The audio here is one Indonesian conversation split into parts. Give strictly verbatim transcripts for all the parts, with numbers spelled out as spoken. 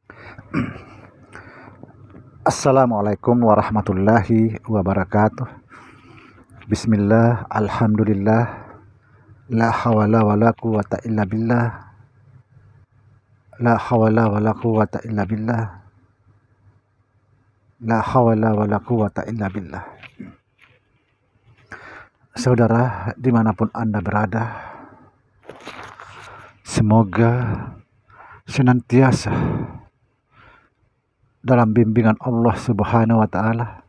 Assalamualaikum warahmatullahi wabarakatuh. Bismillah, alhamdulillah, la hawla wa la quwata illa billah, la hawla wa la quwata illa billah, la hawla wa la quwata illa billah. Saudara, dimanapun Anda berada, semoga senantiasa dalam bimbingan Allah Subhanahu wa Ta'ala,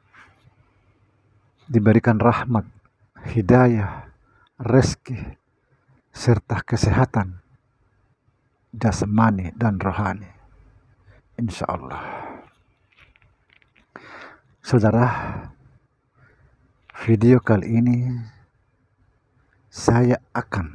diberikan rahmat, hidayah, rezeki, serta kesehatan jasmani dan rohani, insya Allah. Saudara, video kali ini saya akan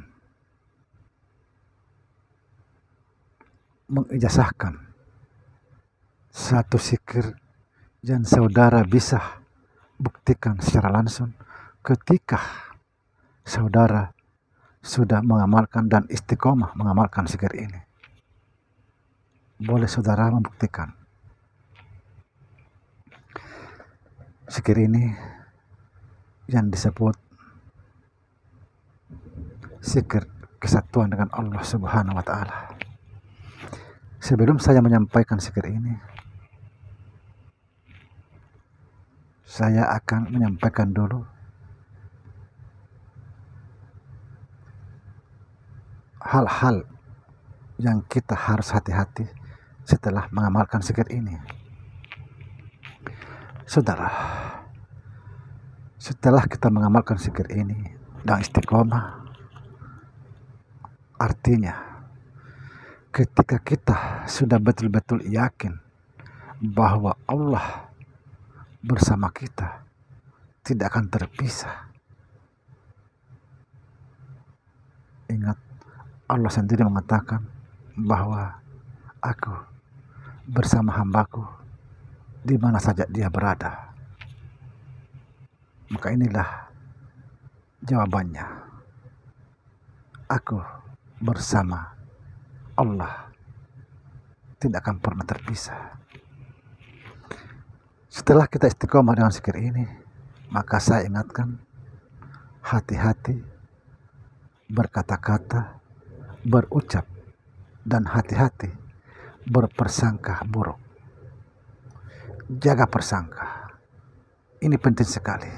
mengijazahkan satu zikir yang saudara bisa buktikan secara langsung ketika saudara sudah mengamalkan dan istiqomah mengamalkan zikir ini. Boleh saudara membuktikan. Zikir ini yang disebut zikir kesatuan dengan Allah Subhanahu wa Ta'ala. Sebelum saya menyampaikan zikir ini, saya akan menyampaikan dulu hal-hal yang kita harus hati-hati setelah mengamalkan zikir ini. Saudara, setelah kita mengamalkan zikir ini dan istiqomah, artinya ketika kita sudah betul-betul yakin bahwa Allah bersama kita, tidak akan terpisah. Ingat, Allah sendiri mengatakan bahwa aku bersama hambaku di mana saja dia berada. Maka inilah jawabannya. Aku bersama Allah, tidak akan pernah terpisah. Setelah kita istiqomah dengan zikir ini, maka saya ingatkan, hati-hati berkata-kata, berucap, dan hati-hati berpersangka buruk. Jaga persangka. Ini penting sekali.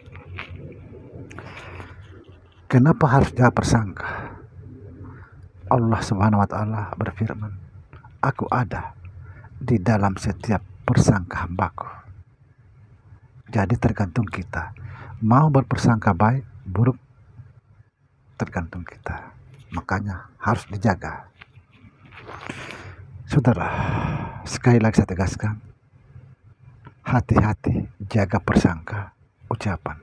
Kenapa harus jaga persangka? Allah Subhanahu wa Ta'ala berfirman, aku ada di dalam setiap persangka hambaku. Jadi tergantung kita, mau berpersangka baik, buruk, tergantung kita. Makanya harus dijaga. Saudara, sekali lagi saya tegaskan, hati-hati jaga persangka ucapan.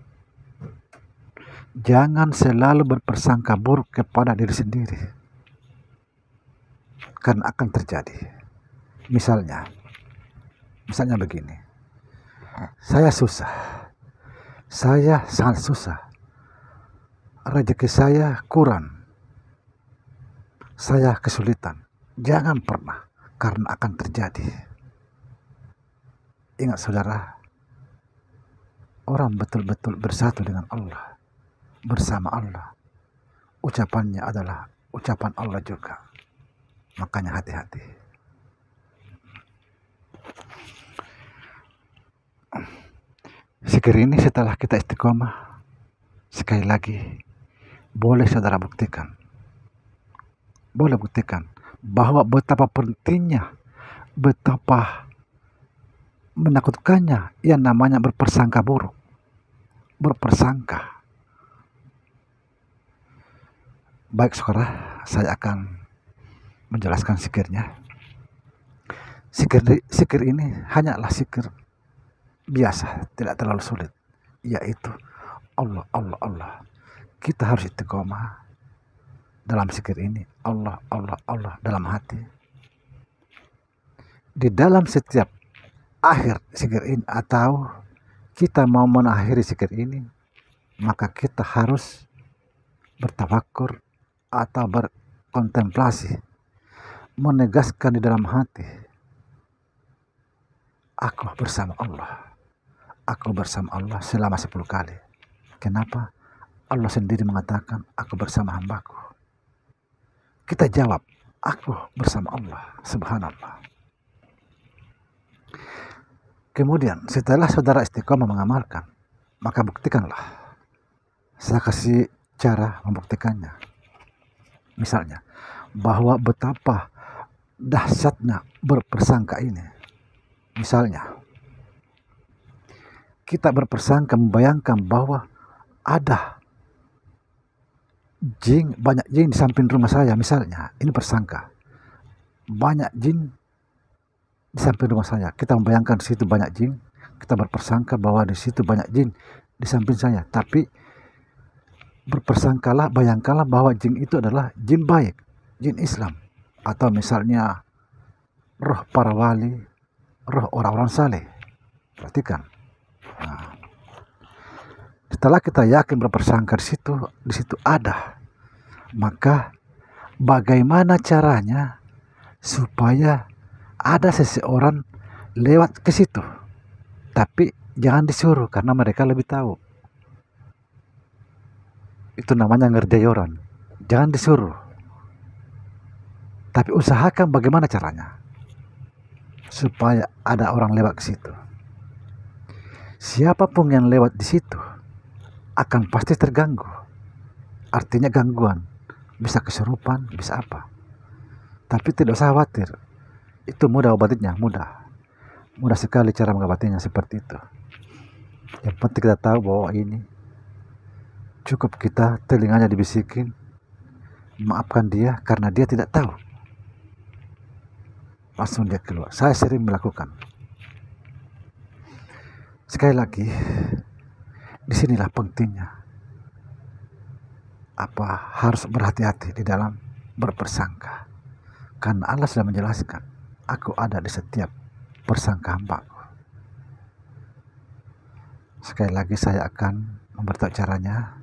Jangan selalu berpersangka buruk kepada diri sendiri, karena akan terjadi. Misalnya, misalnya begini, saya susah, saya sangat susah, rezeki saya kurang, saya kesulitan. Jangan pernah, karena akan terjadi. Ingat saudara, orang betul-betul bersatu dengan Allah, bersama Allah, ucapannya adalah ucapan Allah juga. Makanya hati-hati. Zikir ini setelah kita istiqomah, sekali lagi, boleh saudara buktikan. Boleh buktikan bahwa betapa pentingnya, betapa menakutkannya yang namanya berpersangka buruk. Berpersangka. Baik saudara, saya akan menjelaskan zikirnya. Zikir, zikir ini hanyalah zikir biasa, tidak terlalu sulit, yaitu Allah, Allah, Allah. Kita harus istiqomah dalam zikir ini, Allah, Allah, Allah dalam hati. Di dalam setiap akhir zikir ini, atau kita mau mengakhiri zikir ini, maka kita harus bertafakur atau berkontemplasi, menegaskan di dalam hati Aku bersama Allah. Aku bersama Allah selama sepuluh kali. Kenapa? Allah sendiri mengatakan, aku bersama hambaku. Kita jawab, aku bersama Allah. Subhanallah. Kemudian setelah saudara istiqomah mengamalkan, maka buktikanlah. Saya kasih cara membuktikannya. Misalnya, bahwa betapa dahsyatnya berpersangka ini. Misalnya, kita berpersangka membayangkan bahwa ada jin, banyak jin di samping rumah saya. Misalnya, ini persangka. Banyak jin di samping rumah saya. Kita membayangkan di situ banyak jin. Kita berpersangka bahwa di situ banyak jin di samping saya. Tapi berpersangkalah, bayangkanlah bahwa jin itu adalah jin baik, jin Islam. Atau misalnya roh para wali, roh orang-orang saleh. Perhatikan. Nah, setelah kita yakin berpersangka di situ, di situ ada, maka bagaimana caranya supaya ada seseorang lewat ke situ? Tapi jangan disuruh, karena mereka lebih tahu. Itu namanya ngerjai orang. Jangan disuruh, tapi usahakan bagaimana caranya supaya ada orang lewat ke situ. Siapapun yang lewat di situ akan pasti terganggu. Artinya gangguan, bisa kesurupan, bisa apa. Tapi tidak usah khawatir. Itu mudah obatinya, mudah. Mudah sekali cara mengobatinya seperti itu. Yang penting kita tahu bahwa ini cukup kita telinganya dibisikin, maafkan dia karena dia tidak tahu. Langsung dia keluar. Saya sering melakukan. Sekali lagi, disinilah pentingnya apa harus berhati-hati di dalam berpersangka. Karena Allah sudah menjelaskan, aku ada di setiap persangka hambaku. Sekali lagi saya akan memberitahu caranya.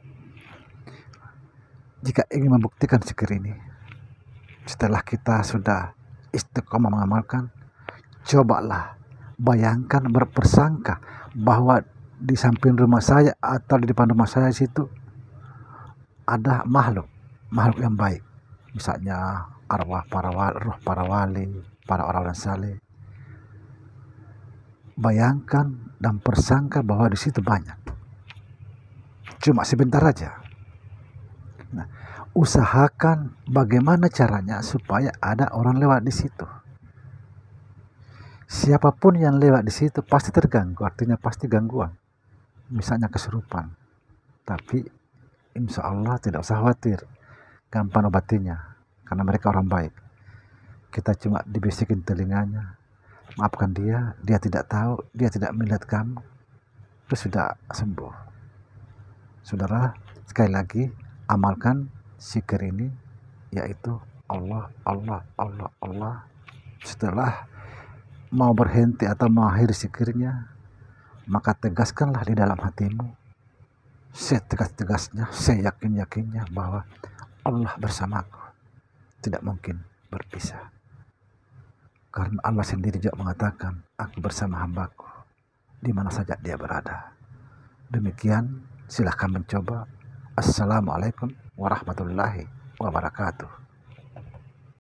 Jika ingin membuktikan zikir ini, setelah kita sudah istiqomah mengamalkan, cobalah bayangkan berpersangka bahwa di samping rumah saya atau di depan rumah saya situ ada makhluk, makhluk yang baik. Misalnya arwah para wali, roh para wali, para orang-orang saleh. Bayangkan dan persangka bahwa di situ banyak. Cuma sebentar aja. Nah, usahakan bagaimana caranya supaya ada orang lewat di situ. Siapapun yang lewat di situ pasti terganggu, artinya pasti gangguan. Misalnya kesurupan. Tapi insya Allah tidak usah khawatir, gampang obatinya, karena mereka orang baik. Kita cuma dibisikin telinganya, maafkan dia, dia tidak tahu, dia tidak melihat kamu, itu sudah sembuh. Saudara, sekali lagi amalkan zikir ini, yaitu Allah, Allah, Allah, Allah. Setelah mau berhenti atau mengakhiri zikirnya, maka tegaskanlah di dalam hatimu, setegas-tegasnya, seyakin-yakinnya bahwa Allah bersamaku, tidak mungkin berpisah. Karena Allah sendiri juga mengatakan, aku bersama hambaku di mana saja dia berada. Demikian, silahkan mencoba. Assalamualaikum warahmatullahi wabarakatuh.